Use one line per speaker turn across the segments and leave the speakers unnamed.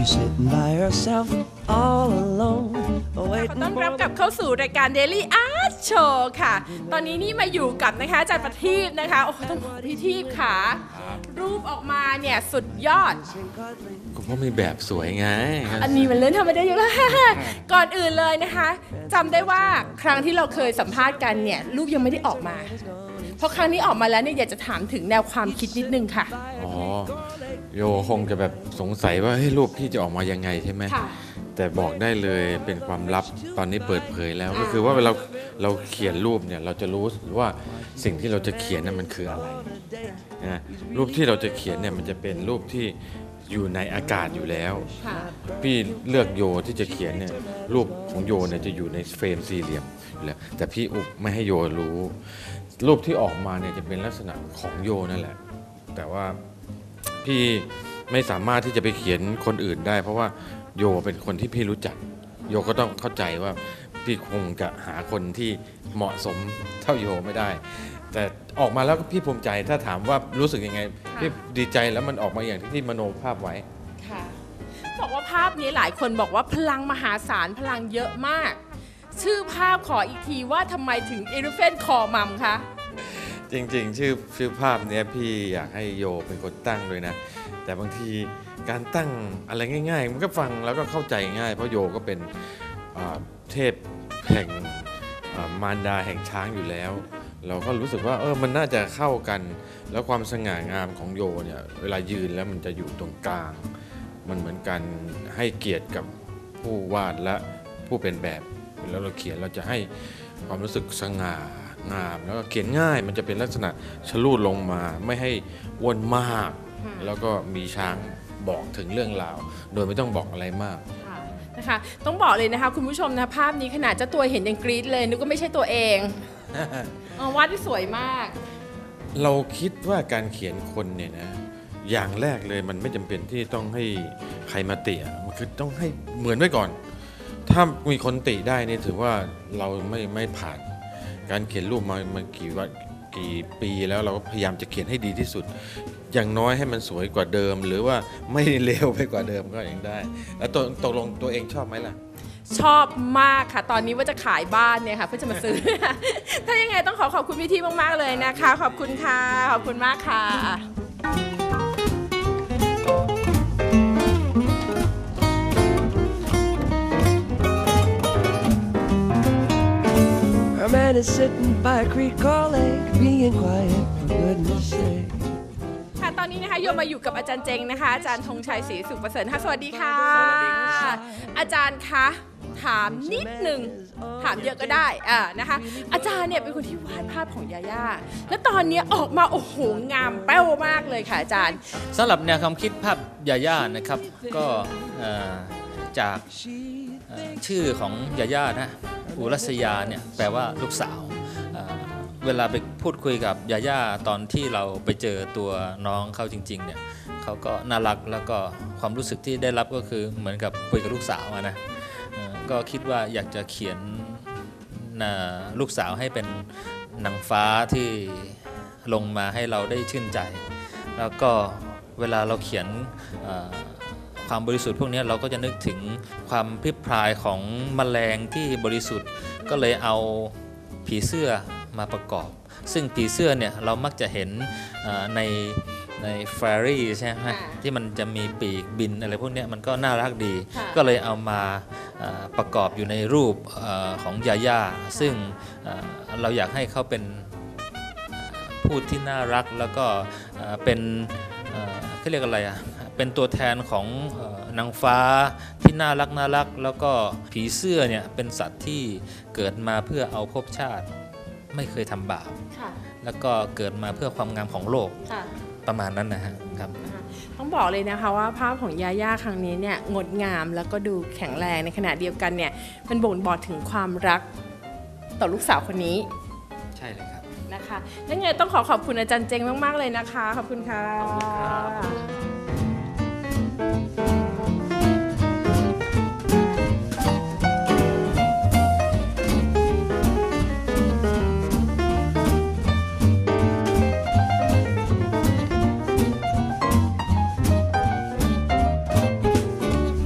she's sitting by herself all alone
ขอต้อนรับกลับเข้าสู่รายการ Daily Art Show ค่ะตอนนี้นี่มาอยู่กับนะคะอาจารย์ประทีปนะคะโอ้ต้องบอกพี่ทีปค่ะรูปออกมาเนี่ยสุดยอด
ก็เพราะมีแบบสวยไง
อันนี้มันเล่นทำไม่ได้อยู่แล้วก่อนอื่นเลยนะคะจำได้ว่าครั้งที่เราเคยสัมภาษณ์กันเนี่ยรูปยังไม่ได้ออกมาเพราะครั้งนี้ออกมาแล้วเนี่ยอยากจะถามถึงแนวความคิดนิดนึงค่ะ
อ๋อโยคงจะแบบสงสัยว่าเฮ้ยรูปพี่จะออกมายังไงใช่ไหมแต่บอกได้เลยเป็นความลับตอนนี้เปิดเผยแล้วก็คือว่าเวลาเราเขียนรูปเนี่ยเราจะรู้ว่าสิ่งที่เราจะเขียนนั้นมันคืออะไรนะรูปที่เราจะเขียนเนี่ยมันจะเป็นรูปที่อยู่ในอากาศอยู่แล้วพี่เลือกโยที่จะเขียนเนี่ยรูปของโยเนี่ยจะอยู่ในเฟรมสี่เหลี่ยมอยู่แล้วแต่พี่อุบไม่ให้โยรู้รูปที่ออกมาเนี่ยจะเป็นลักษณะของโยนั่นแหละแต่ว่าพี่ไม่สามารถที่จะไปเขียนคนอื่นได้เพราะว่าโยเป็นคนที่พี่รู้จักโยก็ต้องเข้าใจว่าพี่คงจะหาคนที่เหมาะสมเท่าโยไม่ได้แต่ออกมาแล้วก็พี่ภูมิใจถ้าถามว่ารู้สึกยังไงพี่ดีใจแล้วมันออกมาอย่างที่มโนภาพไว้
ค่ะบอกว่าภาพนี้หลายคนบอกว่าพลังมหาศาลพลังเยอะมากชื่อภาพขออีกทีว่าทำไมถึง Elephant Call Mom คะ
จริงๆชื่อภาพนี้พี่อยากให้โยเป็นคนตั้งเลยนะแต่บางทีการตั้งอะไรง่ายๆมันก็ฟังแล้วก็เข้าใจง่ายเพราะโยก็เป็นเทพแห่งมารดาแห่งช้างอยู่แล้วเราก็รู้สึกว่ามันน่าจะเข้ากันแล้วความสง่างามของโยเนี่ยเวลายืนแล้วมันจะอยู่ตรงกลางมันเหมือนกันให้เกียรติกับผู้วาดและผู้เป็นแบบแล้วเราเขียนเราจะให้ความรู้สึกสง่างามแล้วก็เขียนง่ายมันจะเป็นลักษณะชลูดลงมาไม่ให้อ้วนมากแล้วก็มีช้างบอกถึงเรื่องราวโดยไม่ต้องบอกอะไรมาก
นะคะต้องบอกเลยนะคะคุณผู้ชมนะภาพนี้ขนาดเจ้าตัวเห็นยังกรี๊ดเลยนึกว่าไม่ใช่ตัวเองวาดได้สวยมาก
เราคิดว่าการเขียนคนเนี่ยนะอย่างแรกเลยมันไม่จำเป็นที่ต้องให้ใครมาติมันคือต้องให้เหมือนไว้ก่อนถ้ามีคนติได้นี่ถือว่าเราไม่ผ่านการเขียนรูปมากี่ปีแล้วเราก็พยายามจะเขียนให้ดีที่สุดอย่างน้อยให้มันสวยกว่าเดิมหรือว่าไม่เลวไปกว่าเดิมก็ยังได้แล้วตกลงตัวเองชอบไหมล่ะ
ชอบมากค่ะตอนนี้ว่าจะขายบ้านเนี่ยค่ะเพื่อจะมาซื้อ ถ้ายังไงต้องขอบคุณพี่ที่มากๆเลยนะคะขอบคุณค่ะขอบคุณมากค่ะ
A man is sitting by a creek or lake being quiet for goodness sake
ค่ะตอนนี้นะคะโยมมาอยู่กับอาจารย์เจงนะคะอาจารย์ธงชัยศรีสุขประเสริฐค่ะสวัสดีค่ะอาจารย์คะถามนิดนึงถามเยอะก็ได้นะคะอาจารย์เนี่ยเป็นคนที่วาดภาพของยาย่าและตอนนี้ออกมาโอ้โหงามแป้วมากเลยค่ะอาจารย์
สำหรับแนวความคิดภาพยาย่านะครับก็จากชื่อของยาย่านะอุรัสยาเนี่ยแปลว่าลูกสาวเวลาไปพูดคุยกับยาย่าตอนที่เราไปเจอตัวน้องเขาจริงๆเนี่ยเขาก็น่ารักแล้วก็ความรู้สึกที่ได้รับก็คือเหมือนกับคุยกับลูกสาวนะก็คิดว่าอยากจะเขียนลูกสาวให้เป็นนางฟ้าที่ลงมาให้เราได้ชื่นใจแล้วก็เวลาเราเขียนความบริสุทธิ์พวกนี้เราก็จะนึกถึงความพริบพรายของแมลงที่บริสุทธิ์ก็เลยเอาผีเสื้อมาประกอบซึ่งผีเสื้อเนี่ยเรามักจะเห็นในแฟรี่ใช่ไหมที่มันจะมีปีกบินอะไรพวกนี้มันก็น่ารักดีก็เลยเอามาประกอบอยู่ในรูปของยาย่าซึ่งเราอยากให้เขาเป็นผู้ที่น่ารักแล้วก็เป็นเขาเรียกอะไรเป็นตัวแทนของนางฟ้าที่น่ารักแล้วก็ผีเสื้อเนี่ยเป็นสัตว์ที่เกิดมาเพื่อเอาภพชาติไม่เคยทำบาปแล้วก็เกิดมาเพื่อความงามของโลกประมาณนั้นนะครับ
ต้องบอกเลยนะคะว่าภาพของยาย่าครั้งนี้เนี่ยงดงามแล้วก็ดูแข็งแรงในขณะเดียวกันเนี่ยมันบ่งบอกถึงความรักต่อลูกสาวคนนี้
ใช่เลยครับ
นะคะและไงต้องขอบคุณอาจารย์เจงมากๆเลยนะคะขอบคุณค่ะขอบคุณครับ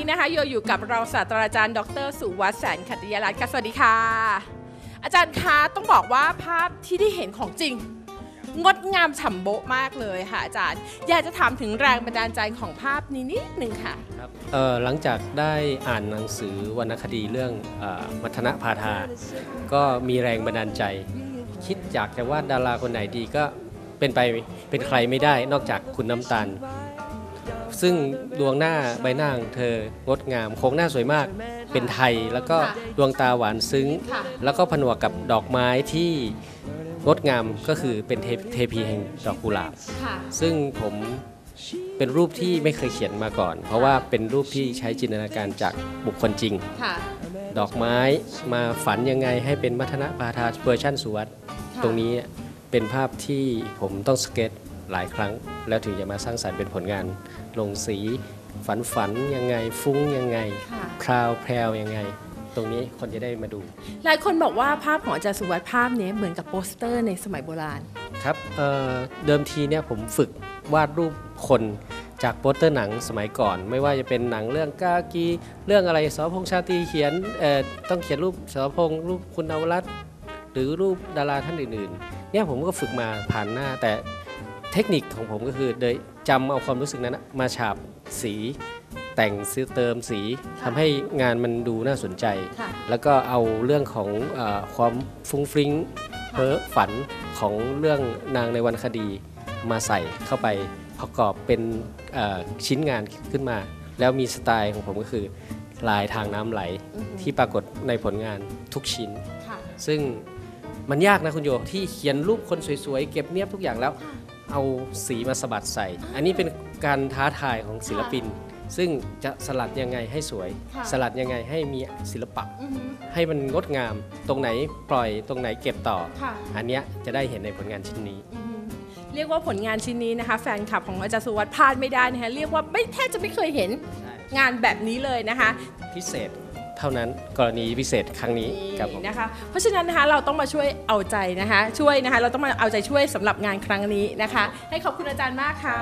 นะคะโยอยู่กับรองศาสตราจารย์ดร.สุวัฒน์แสนขัตติยรัตน์ค่ะสวัสดีค่ะอาจารย์คะต้องบอกว่าภาพที่ได้เห็นของจริงงดงามฉ่ำโบ๊ะมากเลยค่ะอาจารย์อยากจะถามถึงแรงบันดาลใจของภาพนี้นิดนึงค่ะ
ครับหลังจากได้อ่านหนังสือวรรณคดีเรื่องมัทนะพาทาก็มีแรงบันดาลใจคิดอยากจะวาดดาราคนไหนดีก็เป็นใครไม่ได้นอกจากคุณน้ำตาลซึ่งดวงหน้าใบหน้าของเธองดงามโครงหน้าสวยมากเป็นไทยแล้วก็ดวงตาหวานซึ้งแล้วก็ผนวกกับดอกไม้ที่งดงามก็คือเป็นเทพีแห่งดอกกุหลาบซึ่งผมเป็นรูปที่ไม่เคยเขียนมาก่อนเพราะว่าเป็นรูปที่ใช้จินตนาการจากบุคคลจริงดอกไม้มาฝันยังไงให้เป็นมัทนะพาทาเวอร์ชันสุวัฒน์ตรงนี้เป็นภาพที่ผมต้องสเก็ตหลายครั้งแล้วถึงจะมาสร้างสรรค์เป็นผลงานลงสีฝันยังไงฟุ้งยังไงพราวแพรวยังไงตรงนี้คนจะได้มาดู
หลายคนบอกว่าภาพของอาจารย์สุวัฒน์ภาพนี้เหมือนกับโปสเตอร์ในสมัยโบราณ
ครับเดิมทีเนี่ยผมฝึกวาดรูปคนจากโปสเตอร์หนังสมัยก่อนไม่ว่าจะเป็นหนังเรื่องกากีเรื่องอะไรสรพงษ์ชาตรีเขียนต้องเขียนรูปสรพงษ์รูปคุณนวรัตน์หรือรูปดาราท่านอื่นๆเนี่ยผมก็ฝึกมาผ่านหน้าแต่เทคนิคของผมก็คือโดยจำเอาความรู้สึกนั้นมาฉาบสีแต่งเติมสีทำให้งานมันดูน่าสนใจแล้วก็เอาเรื่องของความฟุ้งฟริ้งเพ้อฝันของเรื่องนางในวรรณคดีมาใส่เข้าไปประกอบเป็นชิ้นงานขึ้นมาแล้วมีสไตล์ของผมก็คือลายทางน้ำไหลที่ปรากฏในผลงานทุกชิ้นซึ่งมันยากนะคุณโยที่เขียนรูปคนสวยๆเก็บเนียบทุกอย่างแล้วเอาสีมาสะบัดใส่อันนี้เป็นการท้าทายของศิลปินซึ่งจะสลัดยังไงให้สวยสลัดยังไงให้มีศิลปะให้มันงดงามตรงไหนปล่อยตรงไหนเก็บต่ออันนี้จะได้เห็นในผลงานชิ้นนี้
เรียกว่าผลงานชิ้นนี้นะคะแฟนคลับของอาจารย์สุวัฒน์พลาดไม่ได้นะคะเรียกว่าแทบจะไม่เคยเห็นงานแบบนี้เลยนะคะ
พิเศษเท่านั้นกรณีพิเศษครั้งนี้ครับผม
นะคะเพราะฉะนั้นนะคะเราต้องมาช่วยเอาใจนะคะช่วยนะคะเราต้องมาเอาใจช่วยสำหรับงานครั้งนี้นะคะให้ขอบคุณอาจารย์มากค่ะ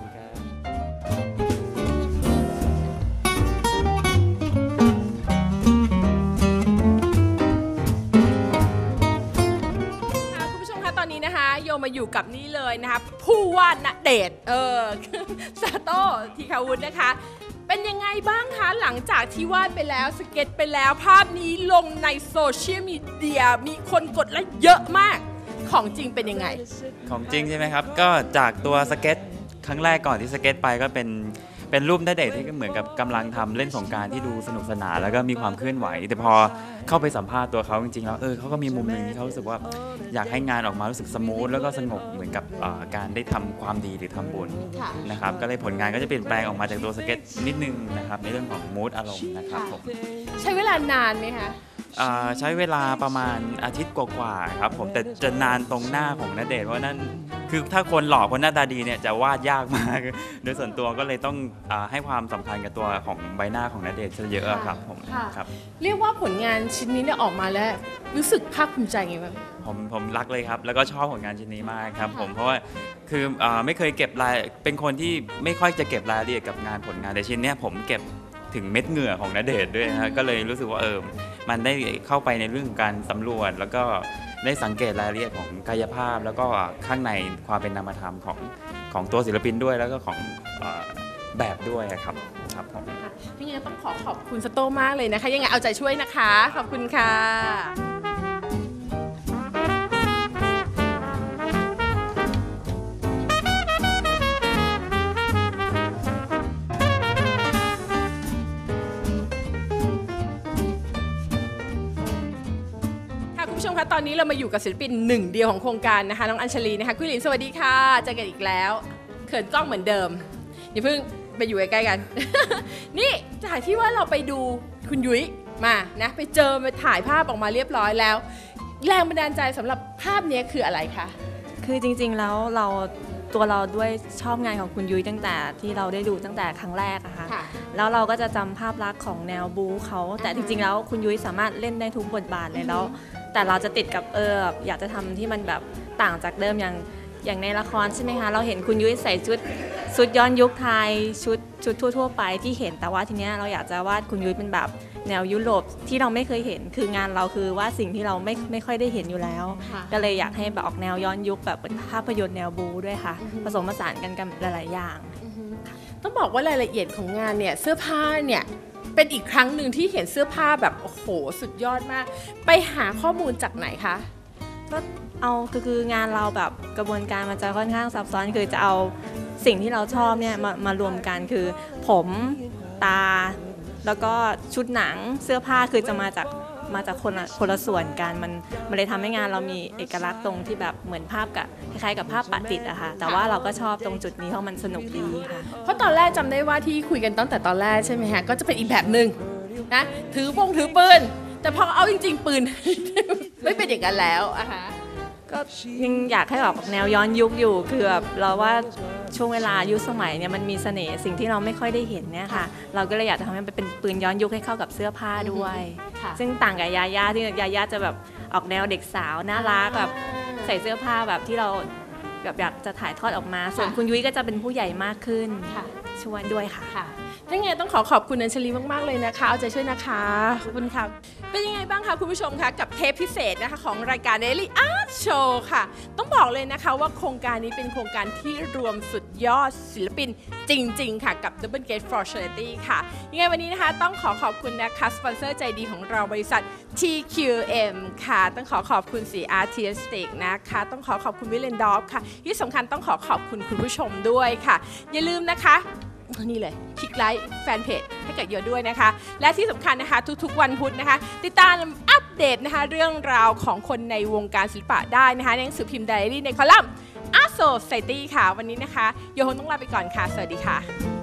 โยมาอยู่กับนี่เลยนะคะผู้วาดณเดชน์ซาโต้ธีคาวุฒินะคะเป็นยังไงบ้างคะหลังจากที่วาดไปแล้วสเก็ตไปแล้วภาพนี้ลงในโซเชียลมีเดียมีคนกดไลค์เยอะมากของจริงเป็นยังไง
ของจริงใช่ไหมครับก็จากตัวสเก็ตครั้งแรกก่อนที่สเก็ตไปก็เป็นรูปณเดชน์ที่เหมือนกับกำลังทำเล่นสงกรานต์ที่ดูสนุกสนานแล้วก็มีความเคลื่อนไหวแต่พอเข้าไปสัมภาษณ์ตัวเขาจริงๆแล้วเขาก็มีมุมหนึ่งที่เขารู้สึกว่าอยากให้งานออกมารู้สึกสมูทแล้วก็สงบเหมือนกับการได้ทำความดีหรือทำบุญนะครับก็เลยผลงานก็จะเปลี่ยนแปลงออกมาจากตัวสเก็ตนิดนึงนะครับในเรื่องของมูดอารมณ์นะครับผม
ใช้เวลานานไหมคะ
ใช้เวลาประมาณอาทิตย์กว่าๆครับผมแต่จะนานตรงหน้าของณเดชน์เพราะนั่นคือถ้าคนหล่อคนหน้าตาดีเนี่ยจะวาดยากมากโดยส่วนตัวก็เลยต้องให้ความสำคัญกับตัวของใบหน้าของณเดชน์เยอะครับผม
ครับเรียกว่าผลงานชิ้นนี้เนี่ยออกมาแล้วรู้สึกภาคภูมิใจไงบ้าง
ผมรักเลยครับแล้วก็ชอบผลงานชิ้นนี้มากครับผมเพราะว่าคือไม่เคยเก็บรายเป็นคนที่ไม่ค่อยจะเก็บรายละเอียดกับงานผลงานแต่ชิ้นนี้ผมเก็บถึงเม็ดเหงื่อของณเดชน์ด้วยนะก็เลยรู้สึกว่ามันได้เข้าไปในเรื่องของการสำรวจแล้วก็ได้สังเกตรายละเอียดของกายภาพแล้วก็ข้างในความเป็นนามธรรมของตัวศิลปินด้วยแล้วก็ของแบบด้วยครับผม
ยังไงต้องขอบคุณสโต้มากเลยนะคะยังไงเอาใจช่วยนะคะขอบคุณค่ะคุณผู้ชมคะตอนนี้เรามาอยู่กับศิลปินหนึ่งเดียวของโครงการนะคะน้องอัญชลีนะคะกุ้ยหลินสวัสดีค่ะเจอกันอีกแล้วเขินกล้องเหมือนเดิมอย่าเพิ่งไปอยู่ใกล้ๆกัน นี่จากที่ว่าเราไปดูคุณยุ้ยมานะไปเจอมาถ่ายภาพออกมาเรียบร้อยแล้วแรงบันดาลใจสำหรับภาพนี้คืออะไรคะ
คือจริงๆแล้วตัวเราด้วยชอบงานของคุณยุ้ยตั้งแต่ที่เราได้ดูตั้งแต่ครั้งแรกอะค่ะแล้วเราก็จะจำภาพลักษณ์ของแนวบู๊เขาแต่จริงๆแล้วคุณยุ้ยสามารถเล่นได้ทุกบทบาทเลยแล้วแต่เราจะติดกับอยากจะทำที่มันแบบต่างจากเดิมอย่างอย่างในละครใช่ไหมคะเราเห็นคุณยุ้ยใส่ชุดย้อนยุคไทยชุดทั่วๆไปที่เห็นแต่ว่าทีเนี้ยเราอยากจะวาดคุณยุ้ยเป็นแบบแนวยุโรปที่เราไม่เคยเห็นคืองานเราคือว่าสิ่งที่เราไม่ค่อยได้เห็นอยู่แล้วก็เลยอยากให้แบบออกแนวย้อนยุคแบบเป็นภาพยนตร์แนวบูด้วยค่ะผสมผสานกันกับหลายๆอย่าง
ต้องบอกว่ารายละเอียดของงานเนี่ยเสื้อผ้าเนี่ยเป็นอีกครั้งหนึ่งที่เห็นเสื้อผ้าแบบโอ้โหสุดยอดมากไปหาข้อมูลจากไหนคะ
ก็เอาคืองานเราแบบกระบวนการมันจะค่อนข้างซับซ้อนคือจะเอาสิ่งที่เราชอบเนี่ยมารวมกันคือผมตาแล้วก็ชุดหนังเสื้อผ้าคือจะมาจากคนละส่วนกันมันเลยทำให้งานเรามีเอกลักษณ์ตรงที่แบบเหมือนภาพกับคล้ายๆกับภาพปะติดอะค่ะแต่ว่าเราก็ชอบตรงจุดนี้เพราะมันสนุกดีค่ะ
เพราะตอนแรกจำได้ว่าที่คุยกันตั้งแต่ตอนแรกใช่ไหมฮะก็จะเป็นอีกแบบหนึ่งนะถือปืนแต่พอเอาจริงๆปืน ไม่เป็นอย่างนั้นแล้วอะคะ
ก็ยังอยากให้ออกแนวย้อนยุคอยู่คือแบบเราว่าช่วงเวลายุคสมัยเนี่ยมันมีเสน่ห์สิ่งที่เราไม่ค่อยได้เห็นเนี่ยค่ะเราก็เลยอยากจะทำให้มันเป็นปืนย้อนยุคให้เข้ากับเสื้อผ้าด้วยซึ่งต่างกับยาย่าที่ยาย่าจะแบบออกแนวเด็กสาวน่ารักแบบใส่เสื้อผ้าแบบที่เราแบบอยากจะถ่ายทอดออกมาส่วนคุณยุ้ยก็จะเป็นผู้ใหญ่มากขึ้นชวนด้วยค่ะ
ถ้าไงต้องขอบคุณอัญชลีมากๆเลยนะคะเอาใจช่วยนะคะขอบคุณค่ะเป็นยังไงบ้างคะคุณผู้ชมคะกับเทปพิเศษนะคะของรายการ Daily Art Show ค่ะต้องบอกเลยนะคะว่าโครงการนี้เป็นโครงการที่รวมสุดยอดศิลปินจริงๆค่ะกับ Double Gate for Charity ค่ะยังไงวันนี้นะคะต้องขอบคุณนะคะสปอนเซอร์ใจดีของเราบริษัท TQM ค่ะต้องขอบคุณสี Artistic นะคะต้องขอบคุณวิลเลนดอฟค่ะที่สำคัญต้องขอบคุณคุณผู้ชมด้วยค่ะอย่าลืมนะคะนี่เลยคลิกไลค์แฟนเพจให้กับโยด้วยนะคะและที่สำคัญนะคะทุกๆวันพุธนะคะติดตามอัปเดตนะคะเรื่องราวของคนในวงการศิลปะได้นะคะในหนังสือพิมพ์ไดอารี่ในคอลัมน์ Art Society ค่ะวันนี้นะคะโยคงต้องลาไปก่อนค่ะสวัสดีค่ะ